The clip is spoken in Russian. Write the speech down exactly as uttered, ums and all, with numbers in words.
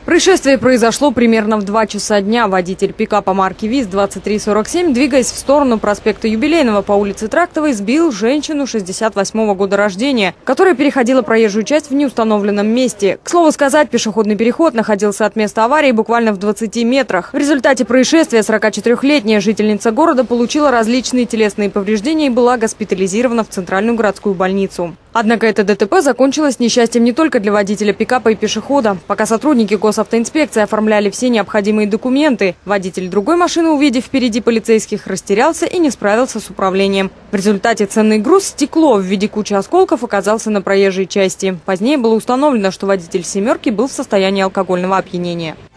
Происшествие произошло примерно в два часа дня. Водитель пикапа марки ВИЗ двадцать три сорок семь, двигаясь в сторону проспекта Юбилейного по улице Трактовой, сбил женщину шестьдесят восьмого года рождения, которая переходила проезжую часть в неустановленном месте. К слову сказать, пешеходный переход находился от места аварии буквально в двадцати метрах. В результате происшествия сорокачетырёхлетняя жительница города получила различные телесные повреждения и была госпитализирована в Центральную городскую больницу. Однако это ДТП закончилось несчастьем не только для водителя пикапа и пешехода. Пока сотрудники госавтоинспекции оформляли все необходимые документы, водитель другой машины, увидев впереди полицейских, растерялся и не справился с управлением. В результате ценный груз, стекло в виде кучи осколков, оказался на проезжей части. Позднее было установлено, что водитель «семерки» был в состоянии алкогольного опьянения.